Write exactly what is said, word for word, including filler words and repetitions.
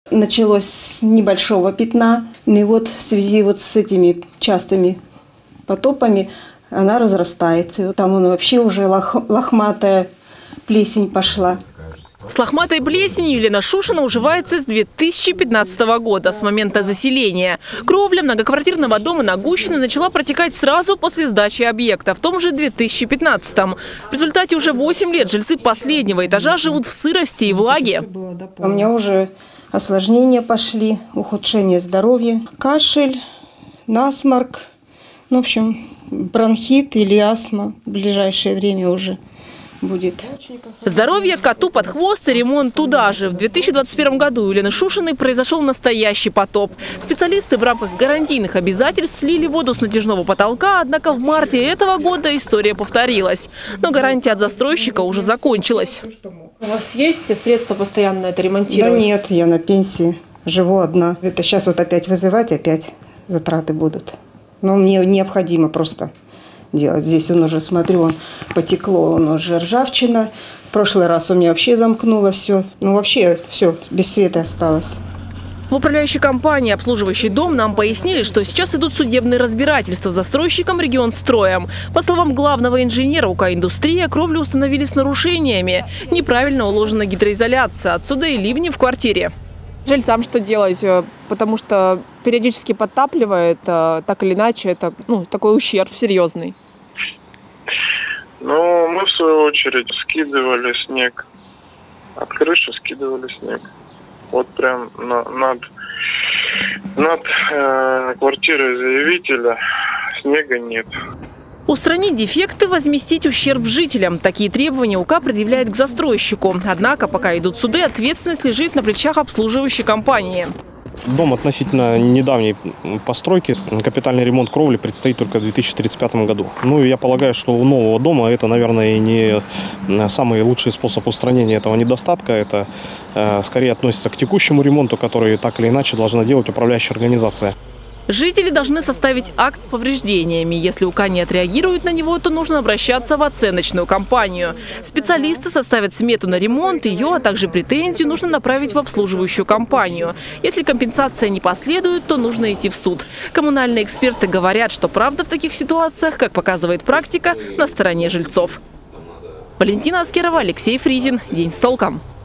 Началось с небольшого пятна, и вот в связи вот с этими частыми потопами она разрастается. Там он вообще уже лох, лохматая плесень пошла. С лохматой плесенью Елена Шушина уживается с две тысячи пятнадцатого года, с момента заселения. Кровля многоквартирного дома на Гущиной начала протекать сразу после сдачи объекта, в том же две тысячи пятнадцатом. В результате уже восемь лет жильцы последнего этажа живут в сырости и влаге. У меня уже осложнения пошли, ухудшение здоровья, кашель, насморк, ну, в общем, бронхит или астма в ближайшее время уже будет. Здоровье коту под хвост и ремонт туда же. В две тысячи двадцать первом году у Елены Шушиной произошел настоящий потоп. Специалисты в рамках гарантийных обязательств слили воду с натяжного потолка, однако в марте этого года история повторилась. Но гарантия от застройщика уже закончилась. У вас есть средства постоянно это ремонтировать? Да нет, я на пенсии, живу одна. Это сейчас вот опять вызывать, опять затраты будут. Но мне необходимо просто делать. Здесь он уже, смотрю, он потекло, он уже ржавчина. В прошлый раз у меня вообще замкнуло все. Ну вообще все, без света осталось. В управляющей компании, обслуживающей дом, нам пояснили, что сейчас идут судебные разбирательства с застройщиком «Регионстроем». По словам главного инженера УК-индустрия, кровлю установили с нарушениями. Неправильно уложена гидроизоляция. Отсюда и ливни в квартире. Жильцам что делать? Потому что периодически подтапливает, так или иначе, это ну, такой ущерб серьезный. Ну, мы в свою очередь скидывали снег. От крыши скидывали снег. Вот прям на, над, над э, квартирой заявителя снега нет. Устранить дефекты, возместить ущерб жителям. Такие требования УК предъявляет к застройщику. Однако, пока идут суды, ответственность лежит на плечах обслуживающей компании. Дом относительно недавней постройки. Капитальный ремонт кровли предстоит только в две тысячи тридцать пятом году. Ну, я полагаю, что у нового дома это, наверное, и не самый лучший способ устранения этого недостатка. Это э, скорее относится к текущему ремонту, который так или иначе должна делать управляющая организация. Жители должны составить акт с повреждениями. Если УК не отреагирует на него, то нужно обращаться в оценочную компанию. Специалисты составят смету на ремонт, ее, а также претензию нужно направить в обслуживающую компанию. Если компенсация не последует, то нужно идти в суд. Коммунальные эксперты говорят, что правда в таких ситуациях, как показывает практика, на стороне жильцов. Валентина Аскерова, Алексей Фризин. День с толком.